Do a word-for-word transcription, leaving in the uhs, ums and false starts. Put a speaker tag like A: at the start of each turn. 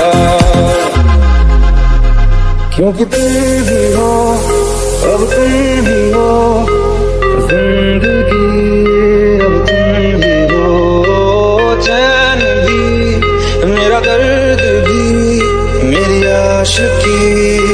A: क्योंकि तुम भी हो, अब तुम भी हो जिंदगी, अब तुम भी हो चैन भी, मेरा दर्द भी, मेरी आशिकी।